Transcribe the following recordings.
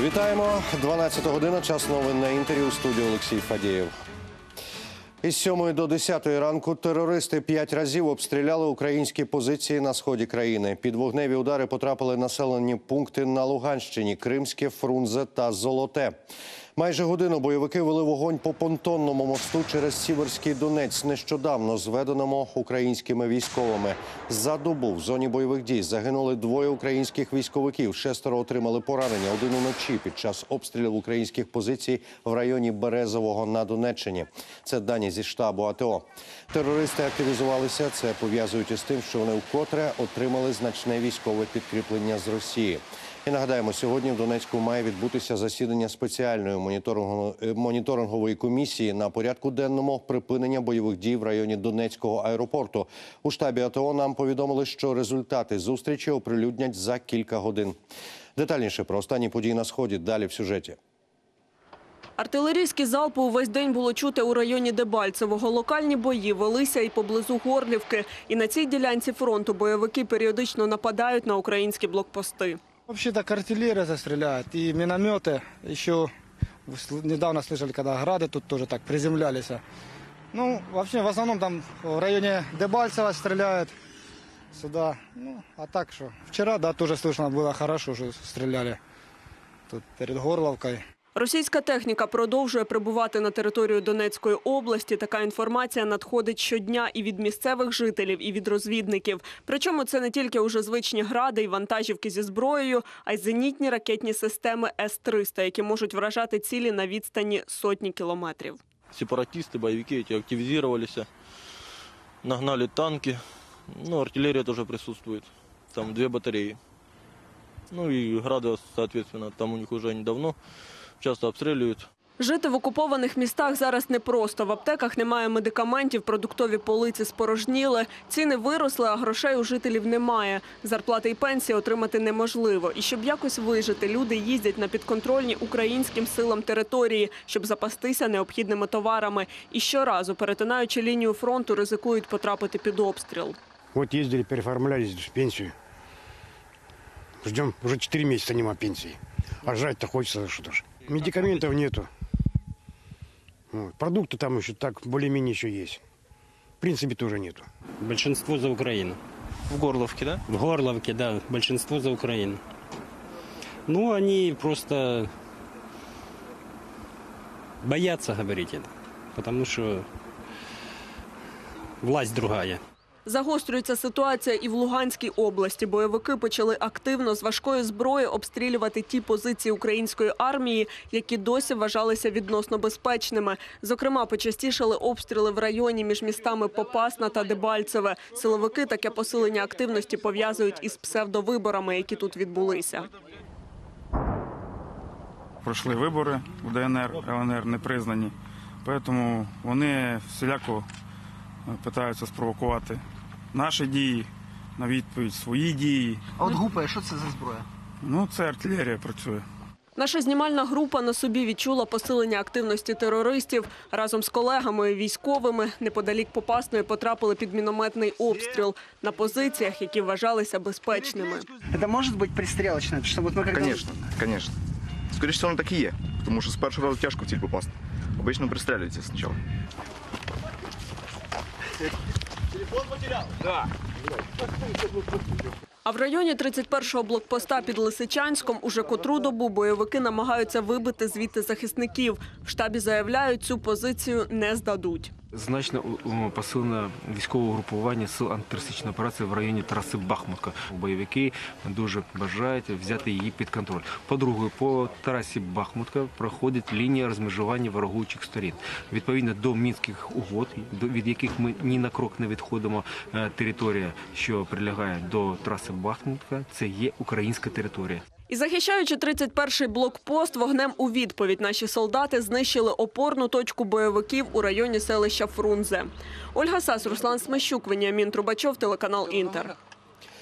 Вітаємо. 12 година. Час новин на Інтері. У студії Олексій Фадієв. Із 7 до 10 ранку терористи 5 разів обстріляли українські позиції на сході країни. Під вогневі удари потрапили населені пункти на Луганщині – Кримське, Фрунзе та Золоте. Майже годину бойовики вели вогонь по понтонному мосту через Сіверський Донець, нещодавно зведеному українськими військовими. За добу в зоні бойових дій загинули 2 українських військовиків, 6 отримали поранення, 1 уночі під час обстрілів українських позицій в районі Березового на Донеччині. Це дані зі штабу АТО. Терористи активізувалися, це пов'язують із тим, що вони вкотре отримали значне військове підкріплення з Росії. І нагадаємо, сьогодні в Донецьку має відбутися засідання спеціальної моніторингової комісії на порядку денному припинення бойових дій в районі Донецького аеропорту. У штабі АТО нам повідомили, що результати зустрічі оприлюднять за кілька годин. Детальніше про останні події на Сході далі в сюжеті. Артилерійські залпи увесь день було чути у районі Дебальцевого. Локальні бої велися і поблизу Горлівки. І на цій ділянці фронту бойовики періодично нападають на українські блокпости. Вообще так артиллерия стреляет и минометы. Еще недавно слышали, когда грады тут тоже так приземлялись. Ну, вообще, в основном там в районе Дебальцева стреляют сюда. Ну, а так что, вчера, да, тоже слышно было хорошо, что стреляли тут перед Горловкой. Російська техніка продовжує прибувати на територію Донецької області. Така інформація надходить щодня і від місцевих жителів, і від розвідників. Причому це не тільки уже звичні гради і вантажівки зі зброєю, а й зенітні ракетні системи С-300, які можуть вражати цілі на відстані сотні кілометрів. Сепаратисты, боевики эти активизировались, нагнали танки, ну, артиллерия тоже присутствует, там 2 батареи. Ну и грады, соответственно, там у них уже недавно часто обстрілюють. Жити в окупованих містах зараз непросто. В аптеках немає медикаментів, продуктові полиці спорожніли. Ціни виросли, а грошей у жителів немає. Зарплати і пенсії отримати неможливо. І щоб якось вижити, люди їздять на підконтрольні українським силам території, щоб запастися необхідними товарами. І щоразу, перетинаючи лінію фронту, ризикують потрапити під обстріл. Вот ездили, переоформлялись в пенсию. Ждем, уже 4 месяца нема пенсии. А жрать-то хочется что-то ж. Медикаментов нету. Вот. Продукты там еще так более-менее еще есть. В принципе, тоже нету. Большинство за Украину. В Горловке, да? В Горловке, да, большинство за Украину. Ну, они просто боятся говорить это, потому что власть другая. Загострюється ситуація і в Луганській області. Бойовики почали активно з важкої зброї обстрілювати ті позиції української армії, які досі вважалися відносно безпечними. Зокрема, почастішали обстріли в районі між містами Попасна та Дебальцеве. Силовики таке посилення активності пов'язують із псевдовиборами, які тут відбулися. Пройшли вибори у ДНР, ЛНР не признані, тому вони всіляко намагаються спровокувати наші дії, на відповідь свої дії. А от гупає, що це за зброя? Ну, це артилерія працює. Наша знімальна група на собі відчула посилення активності терористів. Разом з колегами військовими неподалік Попасної потрапили під мінометний обстріл на позиціях, які вважалися безпечними. Це може бути пристрілочне? Звісно. Скоріше всього, воно так і є, тому що з першого разу тяжко в ціль попасти. Обично пристрілюються спочатку. Телефон потерял? Да. А в районі 31-го блокпоста під Лисичанськом уже котру добу бойовики намагаються вибити звідти захисників. В штабі заявляють, цю позицію не здадуть. Значно посилено військове угрупування сил антитерористичної операції в районі траси Бахмутка. Бойовики дуже бажають взяти її під контроль. По-друге, по трасі Бахмутка проходить лінія розмежування ворогуючих сторін. Відповідно до Мінських угод, від яких ми ні на крок не відходимо, територія, що прилягає до траси Бахмутка, це є українська територія. І захищаючи 31-й блокпост, вогнем у відповідь наші солдати знищили опорну точку бойовиків у районі селища Фрунзе. Ольга Сас, Руслан Смещук, Веніамін Трубачов, телеканал «Інтер».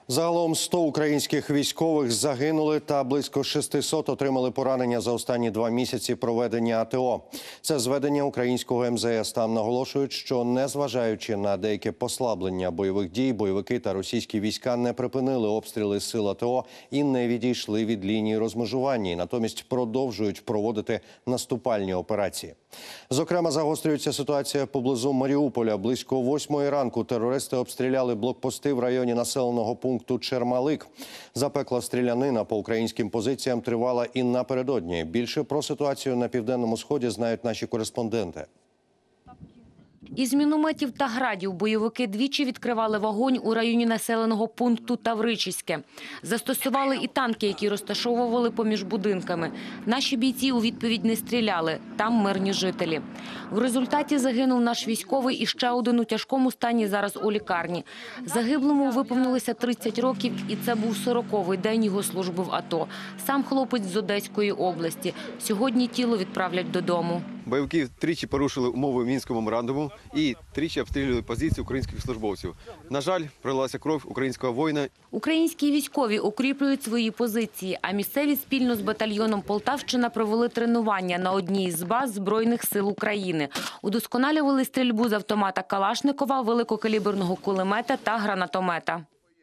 Загалом 100 українських військових загинули та близько 600 отримали поранення за останні 2 місяці проведення АТО. Це зведення українського МЗС. Там наголошують, що незважаючи на деяке послаблення бойових дій, бойовики та російські війська не припинили обстріли сил АТО і не відійшли від лінії розмежування. І натомість продовжують проводити наступальні операції. Зокрема, загострюється ситуація поблизу Маріуполя. Близько 8-ї ранку терористи обстріляли блокпости в районі населеного пункту Чермалик. Запекла стрілянина по українським позиціям тривала і напередодні. Більше про ситуацію на Південному Сході знають наші кореспонденти. Із мінометів та градів бойовики двічі відкривали вогонь у районі населеного пункту Тавричиське. Застосували і танки, які розташовували поміж будинками. Наші бійці у відповідь не стріляли. Там мирні жителі. В результаті загинув наш військовий і ще один у тяжкому стані зараз у лікарні. Загиблому виповнилося 30 років, і це був 40-й день його служби в АТО. Сам хлопець з Одеської області. Сьогодні тіло відправлять додому. Бойовики тричі порушили умови Мінського меморандуму і тричі обстрілювали позиції українських службовців. На жаль, пролилася кров українського воїна. Українські військові укріплюють свої позиції, а місцеві спільно з батальйоном «Полтавщина» провели тренування на одній з баз Збройних сил України. Удосконалювали стрільбу з автомата Калашникова, великокаліберного кулемета та гранатомета.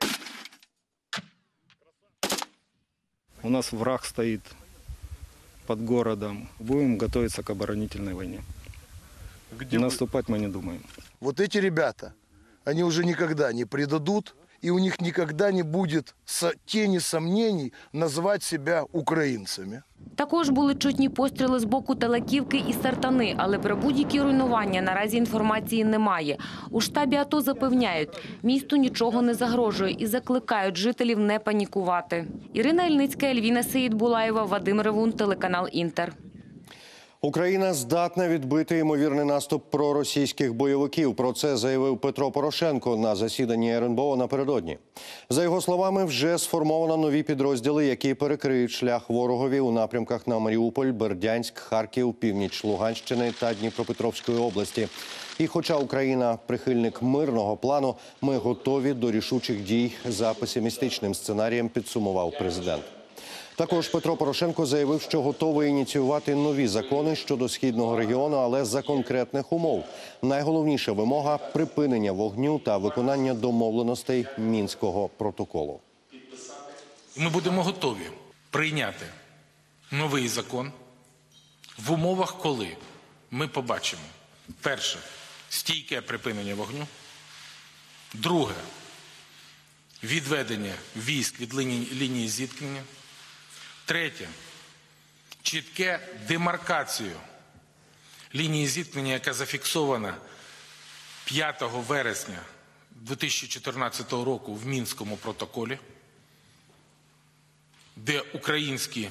У нас враг стоит под городом. Будем готовиться к оборонительной войне. Наступать мы не думаем. Вот эти ребята, они уже никогда не предадут, и у них никогда не будет тени сомнений назвать себя українцями. Також були чутні постріли з боку Телеківки і Сартани, але про будь-які руйнування наразі інформації немає. У штабі АТО запевняють, місту нічого не загрожує і закликають жителів не панікувати. Ірина Ільницька, Ельвіна Сеїдбулаєва, Вадим Ревун, телеканал «Інтер». Україна здатна відбити ймовірний наступ проросійських бойовиків. Про це заявив Петро Порошенко на засіданні РНБО напередодні. За його словами, вже сформовано нові підрозділи, які перекриють шлях ворогові у напрямках на Маріуполь, Бердянськ, Харків, північ Луганщини та Дніпропетровської області. І хоча Україна прихильник мирного плану, ми готові до рішучих дій за песимістичним сценарієм, підсумував президент. Також Петро Порошенко заявив, що готовий ініціювати нові закони щодо східного регіону, але за конкретних умов. Найголовніша вимога – припинення вогню та виконання домовленостей Мінського протоколу. Ми будемо готові прийняти новий закон в умовах, коли ми побачимо, перше, стійке припинення вогню, друге, відведення військ від лінії зіткнення, третє – чітке демаркацію лінії зіткнення, яка зафіксована 5 вересня 2014 року в Мінському протоколі, де українські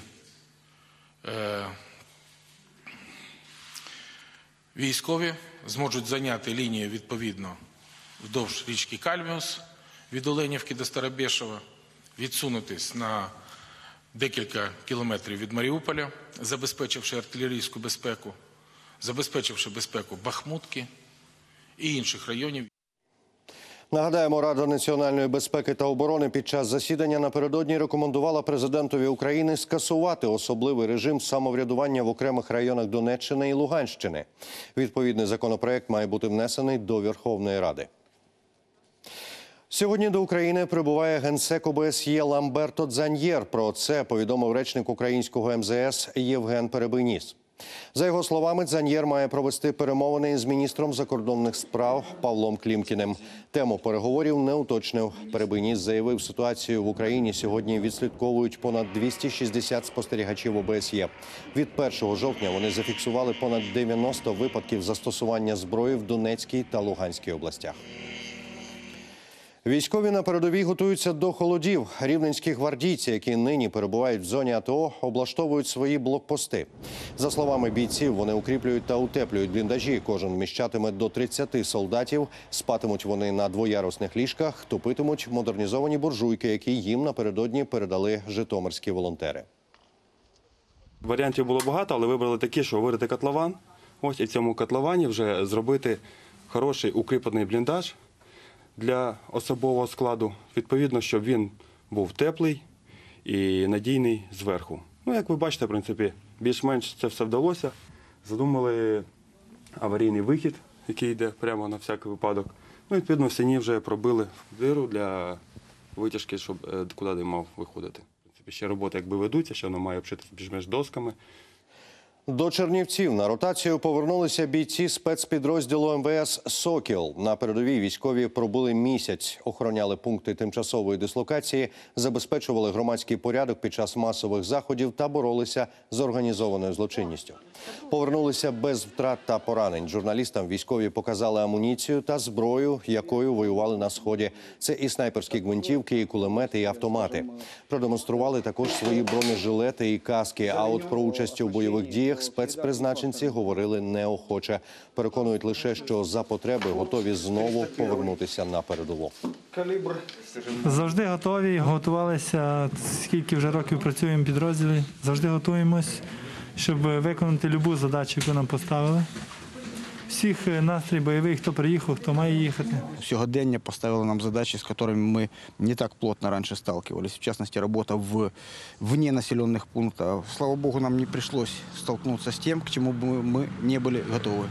військові зможуть зайняти лінію відповідно вдовж річки Кальміус від Оленівки до Старобєшева, відсунутись на декілька кілометрів від Маріуполя, забезпечивши артилерійську безпеку, забезпечивши безпеку Бахмутки і інших районів. Нагадаємо, Рада національної безпеки та оборони під час засідання напередодні рекомендувала президентові України скасувати особливий режим самоврядування в окремих районах Донеччини і Луганщини. Відповідний законопроект має бути внесений до Верховної Ради. Сьогодні до України прибуває генсек ОБСЄ Ламберто Дзаньєр. Про це повідомив речник українського МЗС Євген Перебийніс. За його словами, Дзаньєр має провести перемовини з міністром закордонних справ Павлом Клімкіним. Тему переговорів не уточнив. Перебийніс заявив, ситуацію в Україні сьогодні відслідковують понад 260 спостерігачів ОБСЄ. Від 1 жовтня вони зафіксували понад 90 випадків застосування зброї в Донецькій та Луганській областях. Військові на передовій готуються до холодів. Рівненські гвардійці, які нині перебувають в зоні АТО, облаштовують свої блокпости. За словами бійців, вони укріплюють та утеплюють бліндажі. Кожен вміщатиме до 30 солдатів. Спатимуть вони на двоярусних ліжках, топитимуть модернізовані буржуйки, які їм напередодні передали житомирські волонтери. Варіантів було багато, але вибрали такі, що вирити котлован. Ось і в цьому котловані вже зробити хороший укріплений бліндаж. для особового складу. Відповідно, щоб він був теплий і надійний зверху. Ну, як ви бачите, в принципі, більш-менш це все вдалося. Задумали аварійний вихід, який йде прямо на всякий випадок. Ну, відповідно, в стіні вже пробили диру для витяжки, щоб куди дим мав виходити. В принципі, ще роботи якби ведуться, ще воно має обшитися більш-менш досками. До Чернівців на ротацію повернулися бійці спецпідрозділу МВС «Сокіл». На передовій військові пробули місяць, охороняли пункти тимчасової дислокації, забезпечували громадський порядок під час масових заходів та боролися з організованою злочинністю. Повернулися без втрат та поранень. Журналістам військові показали амуніцію та зброю, якою воювали на Сході. Це і снайперські гвинтівки, і кулемети, і автомати. Продемонстрували також свої бронежилети і каски. А от про участь у бойових діях спецпризначенці говорили неохоче. Переконують лише, що за потреби готові знову повернутися на передову. Завжди готові, готувалися, скільки вже років працюємо в підрозділі. Завжди готуємось, щоб виконати будь-яку задачу, яку нам поставили. Всіх настрій бойовий, хто приїхав, хто має їхати. Сьогодення поставили нам задачі, з якими ми не так плотно раніше сталкивались. В частности, робота вне населених пунктів. Слава Богу, нам не прийшлось столкнутися з тим, к чому ми не були готові.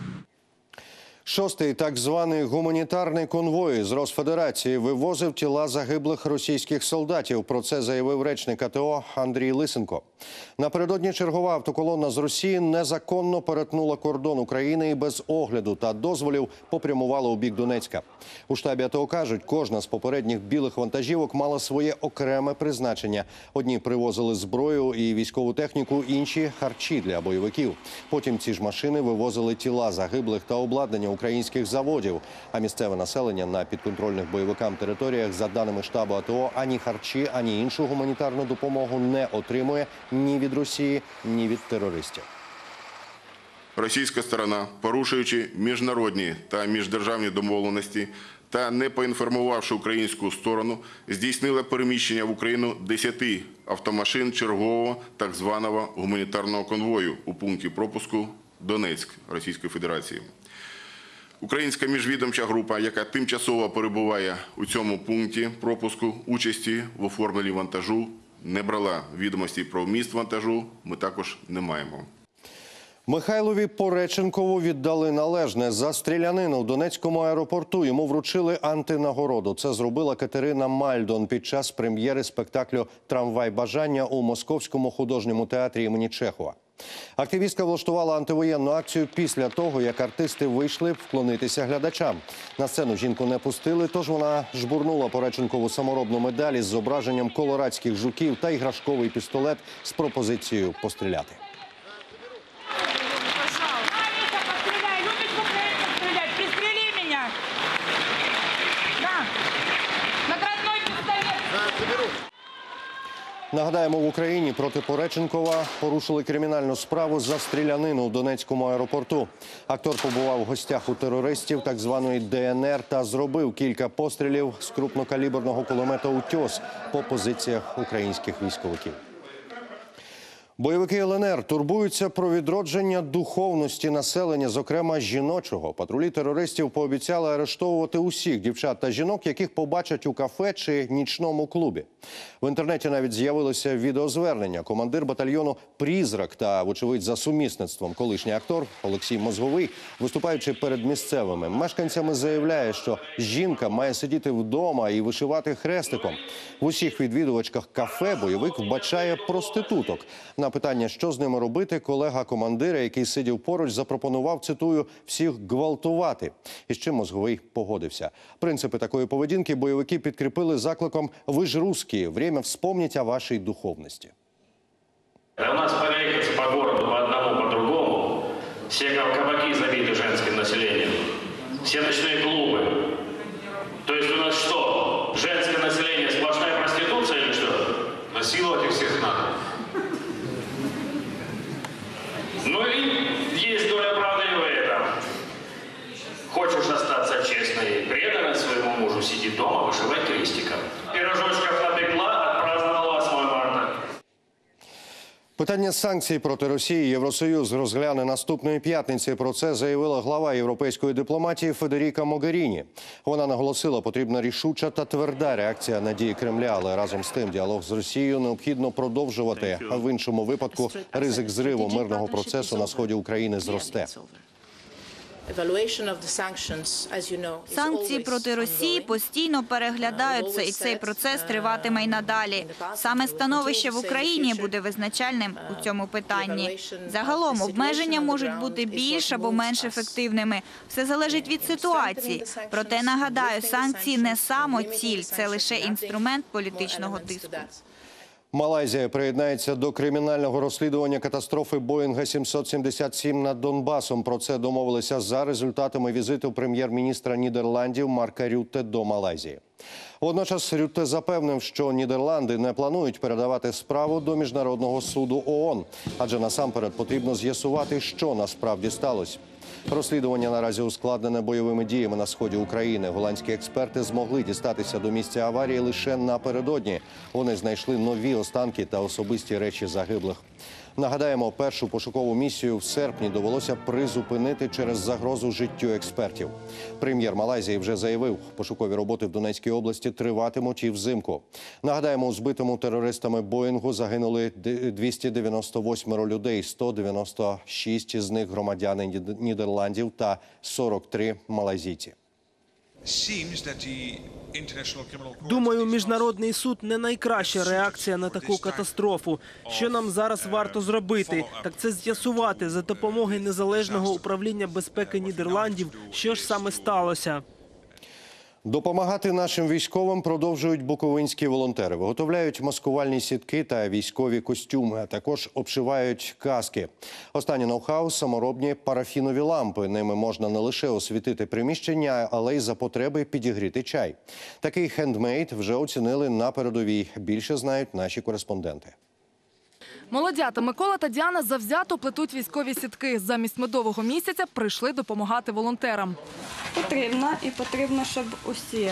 Шостий так званий гуманітарний конвой з Росфедерації вивозив тіла загиблих російських солдатів. Про це заявив речник АТО Андрій Лисенко. Напередодні чергова автоколона з Росії незаконно перетнула кордон України і без огляду та дозволів попрямувала у бік Донецька. У штабі АТО кажуть, кожна з попередніх білих вантажівок мала своє окреме призначення. Одні привозили зброю і військову техніку, інші – харчі для бойовиків. Потім ці ж машини вивозили тіла загиблих та обладнання українських заводів. А місцеве населення на підконтрольних бойовикам територіях, за даними штабу АТО, ані харчі, ані іншу гуманітарну допомогу не отримує ні від Росії, ні від терористів. Російська сторона, порушуючи міжнародні та міждержавні домовленості та не поінформувавши українську сторону, здійснила переміщення в Україну 10 автомашин чергового так званого гуманітарного конвою у пункті пропуску Донецьк Російської Федерації. Українська міжвідомча група, яка тимчасово перебуває у цьому пункті пропуску, участі в оформленні вантажу не брала. Відомостей про вміст вантажу ми також не маємо. Михайлові Пореченкову віддали належне. За стрілянину в Донецькому аеропорту йому вручили антинагороду. Це зробила Катерина Мальдон під час прем'єри спектаклю «Трамвай бажання» у Московському художньому театрі імені Чехова. Активістка влаштувала антивоєнну акцію після того, як артисти вийшли вклонитися глядачам. На сцену жінку не пустили, тож вона жбурнула Пореченкову саморобну медаль із зображенням колорадських жуків та іграшковий пістолет з пропозицією постріляти. Нагадаємо, в Україні проти Пореченкова порушили кримінальну справу за стрілянину в Донецькому аеропорту. Актор побував в гостях у терористів так званої ДНР та зробив кілька пострілів з крупнокаліберного кулемета «Утьос» по позиціях українських військовиків. Бойовики ЛНР турбуються про відродження духовності населення, зокрема жіночого. Патрулі терористів пообіцяли арештовувати усіх дівчат та жінок, яких побачать у кафе чи нічному клубі. В інтернеті навіть з'явилося відеозвернення. Командир батальйону «Призрак» та, вочевидь, за сумісництвом колишній актор Олексій Мозговий, виступаючи перед місцевими мешканцями, заявляє, що жінка має сидіти вдома і вишивати хрестиком. В усіх відвідувачках кафе бойовик вбачає проституток. На питання, що з ними робити, колега командира, який сидів поруч, запропонував, цитую, «всіх гвалтувати». І з чим Мозговий погодився. Принципи такої поведінки бойовики підкріпили закликом «Ви ж русские, время вспомнить о вашей духовности». У нас проехаться по городу по одному, по другому. Все кабаки забиты женским населением. Все ночные клубы. То есть у нас что? Женское население сплошная проституция или что? Насиловать их всех надо. Ну и есть доля правды и в этом. Хочешь остаться честной и преданной своему мужу, сиди дома, вышивай крестиком. Пирожочков напекла, отпраздновала 8 марта. Питання санкцій проти Росії Євросоюз розгляне наступної п'ятниці. Про це заявила глава європейської дипломатії Федеріка Могеріні. Вона наголосила, потрібна рішуча та тверда реакція на дії Кремля, але разом з тим діалог з Росією необхідно продовжувати. А в іншому випадку ризик зриву мирного процесу на сході України зросте. Санкції проти Росії постійно переглядаються, і цей процес триватиме й надалі. Саме становище в Україні буде визначальним у цьому питанні. Загалом обмеження можуть бути більш або менш ефективними. Все залежить від ситуації. Проте, нагадаю, санкції не самоціль, це лише інструмент політичного тиску. Малайзія приєднається до кримінального розслідування катастрофи Боїнга 777 над Донбасом. Про це домовилися за результатами візиту прем'єр-міністра Нідерландів Марка Рютте до Малайзії. Водночас Рютте запевнив, що Нідерланди не планують передавати справу до Міжнародного суду ООН, адже насамперед потрібно з'ясувати, що насправді сталося. Розслідування наразі ускладнене бойовими діями на сході України. Голландські експерти змогли дістатися до місця аварії лише напередодні. Вони знайшли нові останки та особисті речі загиблих. Нагадаємо, першу пошукову місію в серпні довелося призупинити через загрозу життю експертів. Прем'єр Малайзії вже заявив, пошукові роботи в Донецькій області триватимуть і взимку. Нагадаємо, у збитому терористами Боїнгу загинули 298 людей, 196 із них громадяни Нідерландів та 43 малайзійці. Думаю, Міжнародний суд не найкраща реакція на таку катастрофу. Що нам зараз варто зробити? Так це з'ясувати за допомогою Незалежного управління безпеки Нідерландів, що ж саме сталося. Допомагати нашим військовим продовжують буковинські волонтери. Виготовляють маскувальні сітки та військові костюми, а також обшивають каски. Останнє ноу-хау – саморобні парафінові лампи. Ними можна не лише освітити приміщення, але й за потреби підігріти чай. Такий хендмейд вже оцінили на передовій. Більше знають наші кореспонденти. Молодята Микола та Діана завзято плетуть військові сітки. Замість медового місяця прийшли допомагати волонтерам. Потрібно, щоб усі,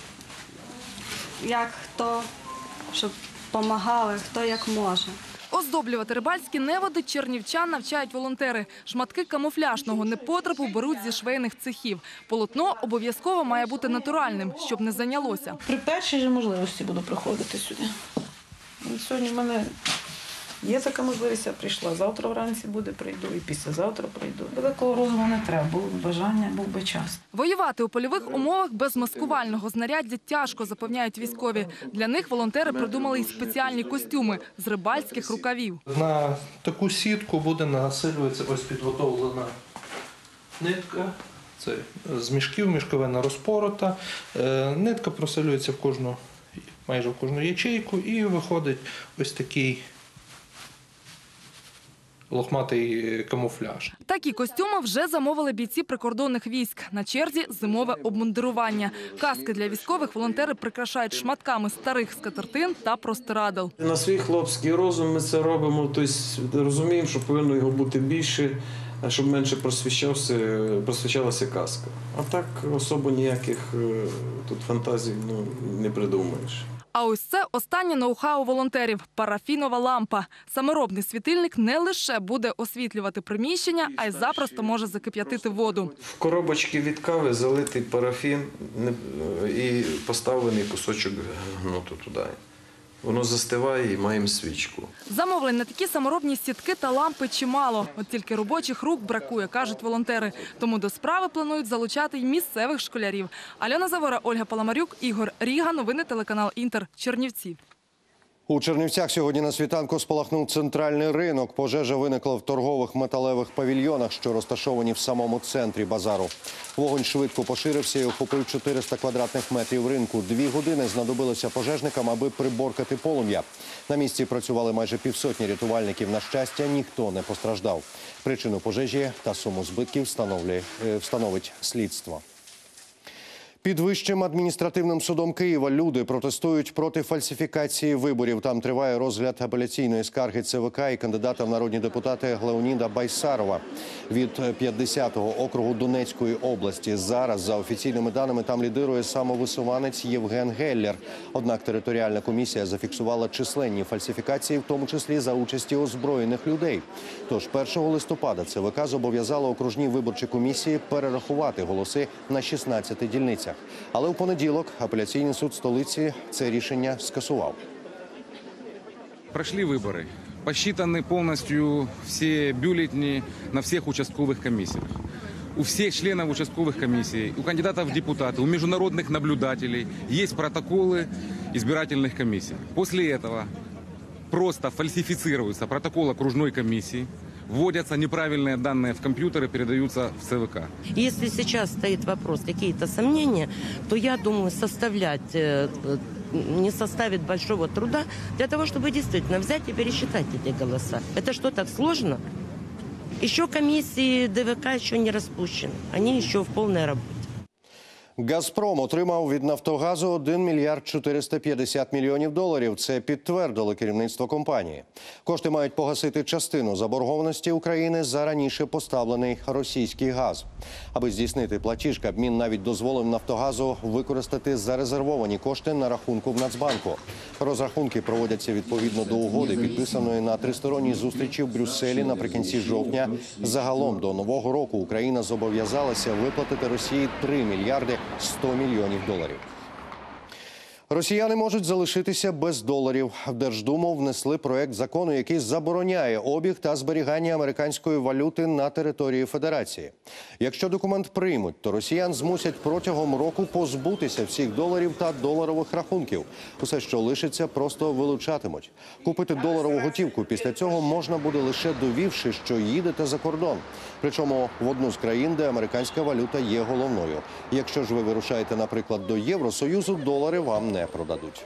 як хто, щоб допомагали, хто як може. Оздоблювати рибальські неводи чернівчан навчають волонтери. Шматки камуфляжного непотребу беруть зі швейних цехів. Полотно обов'язково має бути натуральним, щоб не зайнялося. При першій же можливості буду приходити сюди. Сьогодні в мене є така можливість, я прийшла. Завтра вранці прийду і післязавтра прийду. Такого розуму не треба, було б бажання, був би час. Воювати у польових умовах без маскувального знаряддя тяжко, запевняють військові. Для них волонтери придумали й спеціальні костюми з рибальських рукавів. На таку сітку буде насилюватися ось підготовлена нитка. Це з мішків, мішковина розпорота. Нитка просилюється майже в кожну ячейку і виходить ось такий лохматий камуфляж. Такі костюми вже замовили бійці прикордонних військ. На черзі зимове обмундирування. Каски для військових волонтери прикрашають шматками старих скатертин та простирадл. На свій хлопський розум ми це робимо, тобто розуміємо, що повинно його бути більше, щоб менше просвічалася каска. А так особо ніяких тут фантазій не придумаєш. А ось це останнє ноу-хау волонтерів – парафінова лампа. Саморобний світильник не лише буде освітлювати приміщення, а й запросто може закип'ятити воду. В коробочки від кави залитий парафін і поставлений кусочок гнуту туди. Воно застиває і маємо свічку. Замовлень на такі саморобні сітки та лампи чимало. От тільки робочих рук бракує, кажуть волонтери. Тому до справи планують залучати й місцевих школярів. Альона Завора, Ольга Паламарюк, Ігор Ріга. Новини телеканал «Інтер». Чернівці. У Чернівцях сьогодні на світанку спалахнув центральний ринок. Пожежа виникла в торгових металевих павільйонах, що розташовані в самому центрі базару. Вогонь швидко поширився і охопив 400 квадратних метрів ринку. 2 години знадобилося пожежникам, аби приборкати полум'я. На місці працювали майже півсотні рятувальників. На щастя, ніхто не постраждав. Причину пожежі та суму збитків встановить слідство. Під Вищим адміністративним судом Києва люди протестують проти фальсифікації виборів. Там триває розгляд апеляційної скарги ЦВК і кандидата в народні депутати Леоніда Байсарова від 50-го округу Донецької області. Зараз, за офіційними даними, там лідирує самовисуванець Євген Геллер. Однак територіальна комісія зафіксувала численні фальсифікації, в тому числі за участі озброєних людей. Тож 1 листопада ЦВК зобов'язало окружні виборчі комісії перерахувати голоси на 16 дільницях. Але у понеділок апеляційний суд столиці це рішення скасував. Прошли выборы. Посчитаны полностью все бюллетени на всех участковых комиссиях. У всех членов участковых комиссий, у кандидатов в депутаты, у международных наблюдателей есть протоколы избирательных комиссий. После этого просто фальсифицируется протокол окружной комиссии, вводятся неправильные данные в компьютер и передаются в ЦВК. Если сейчас стоит вопрос, какие-то сомнения, то я думаю, не составит большого труда для того, чтобы действительно взять и пересчитать эти голоса. Это что, так сложно? Еще комиссии ДВК еще не распущены. Они еще в полной работе. «Газпром» отримав від «Нафтогазу» 1 мільярд 450 мільйонів доларів. Це підтвердило керівництво компанії. Кошти мають погасити частину заборгованості України за раніше поставлений російський газ. Аби здійснити платіж, Кабмін навіть дозволив «Нафтогазу» використати зарезервовані кошти на рахунку в Нацбанку. Розрахунки проводяться відповідно до угоди, підписаної на тристоронній зустрічі в Брюсселі наприкінці жовтня. Загалом до Нового року Україна зобов'язалася виплатити Росії 3 мільярди 100 мільйонів доларів. Росіяни можуть залишитися без доларів. В Держдуму внесли проект закону, який забороняє обіг та зберігання американської валюти на території Федерації. Якщо документ приймуть, то росіян змусять протягом року позбутися всіх доларів та доларових рахунків. Усе, що лишиться, просто вилучатимуть. Купити доларову готівку після цього можна буде лише довівши, що їдете за кордон. Причому в одну з країн, де американська валюта є головною. Якщо ж ви вирушаєте, наприклад, до Євросоюзу, долари вам не продадуть.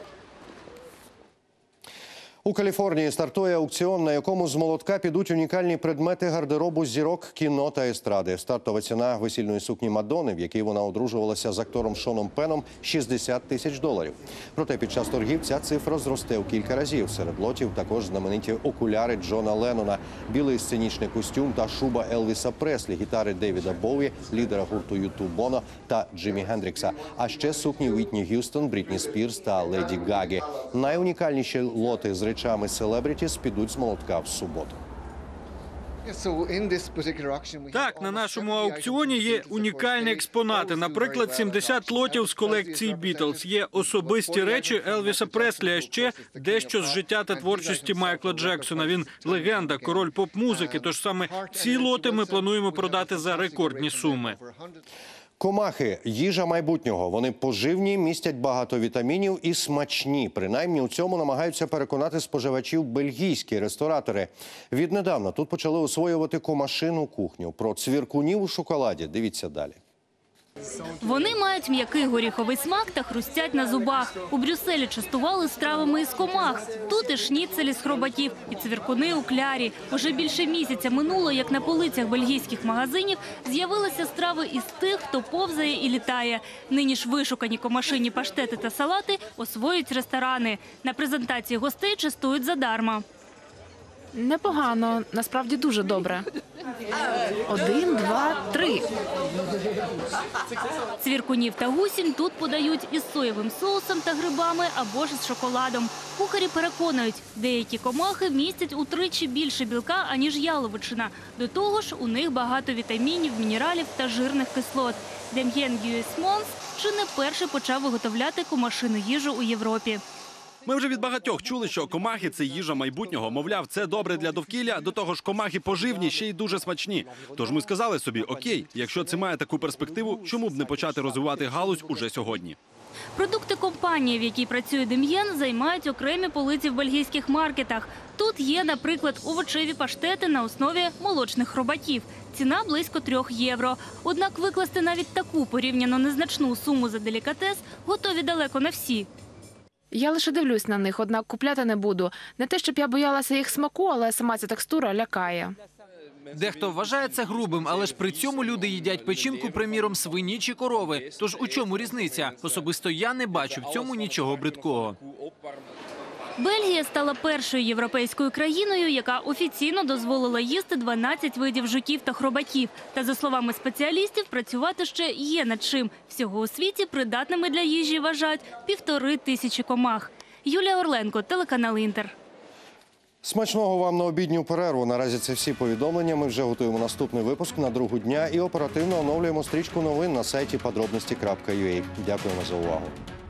У Каліфорнії стартує аукціон, на якому з молотка підуть унікальні предмети гардеробу зірок кіно та естради. Стартова ціна весільної сукні Мадонни, в якій вона одружувалася з актором Шоном Пеном, $60 тисяч. Проте під час торгів ця цифра зросте в кілька разів. Серед лотів також знамениті окуляри Джона Леннона, білий сценічний костюм та шуба Елвіса Преслі, гітари Девіда Боуї, лідера гурту Юту Боно та Джимі Гендрікса, а ще сукні Уітні Г'юстон, Брітні Спірс та Леді Гаги. Найунікальніші лоти з речами селебрітіс підуть з молотка в суботу. Так, на нашому аукціоні є унікальні експонати. Наприклад, 70 лотів з колекції «Бітлз». Є особисті речі Елвіса Преслі, а ще дещо з життя та творчості Майкла Джексона. Він легенда, король поп-музики, тож саме ці лоти ми плануємо продати за рекордні суми. Комахи – їжа майбутнього. Вони поживні, містять багато вітамінів і смачні. Принаймні у цьому намагаються переконати споживачів бельгійські ресторатори. Віднедавна тут почали освоювати комашину кухню. Про цвіркунів у шоколаді дивіться далі. Вони мають м'який горіховий смак та хрустять на зубах. У Брюсселі частували стравами із комах. Тут і шніцелі з хробаків, і цвіркуни у клярі. Уже більше місяця минуло, як на полицях бельгійських магазинів з'явилися страви із тих, хто повзає і літає. Нині ж вишукані комашині паштети та салати освоюють ресторани. На презентації гостей частують задарма. Непогано, насправді дуже добре. 1, 2, 3. Цвіркунів та гусінь тут подають із соєвим соусом та грибами або ж із шоколадом. Кухарі переконують, деякі комахи містять утричі більше білка, аніж яловичина. До того ж, у них багато вітамінів, мінералів та жирних кислот. Дем'єн Гюєсмонс чи не перший почав виготовляти комашину їжу у Європі. Ми вже від багатьох чули, що комахи – це їжа майбутнього. Мовляв, це добре для довкілля, до того ж комахи поживні, ще й дуже смачні. Тож ми сказали собі, окей, якщо це має таку перспективу, чому б не почати розвивати галузь уже сьогодні? Продукти компанії, в якій працює Дем'єн, займають окремі полиці в бельгійських маркетах. Тут є, наприклад, овочеві паштети на основі молочних хробаків. Ціна близько 3 євро. Однак викласти навіть таку порівняно незначну суму за делікатес готові далеко не всі. Я лише дивлюсь на них, однак купляти не буду. Не те, щоб я боялася їх смаку, але сама ця текстура лякає. Дехто вважає це грубим, але ж при цьому люди їдять печінку, приміром, свині чи корови. Тож у чому різниця? Особисто я не бачу в цьому нічого бридкого. Бельгія стала першою європейською країною, яка офіційно дозволила їсти 12 видів жуків та хробаків. Та, за словами спеціалістів, працювати ще є над чим. Всього у світі придатними для їжі вважають 1500 комах. Юлія Орленко, телеканал «Інтер». Смачного вам на обідню перерву. Наразі це всі повідомлення. Ми вже готуємо наступний випуск на другу дня і оперативно оновлюємо стрічку новин на сайті podrobnosti.ua. Дякуємо за увагу.